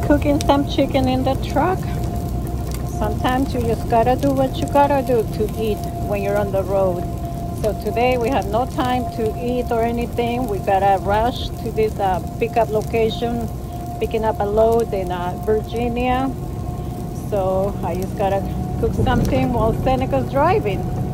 cooking some chicken in the truck. Sometimes you just gotta do what you gotta do to eat when you're on the road. So today we have no time to eat or anything. We gotta rush to this pickup location, picking up a load in Virginia. So I just gotta cook something while Seneca's driving.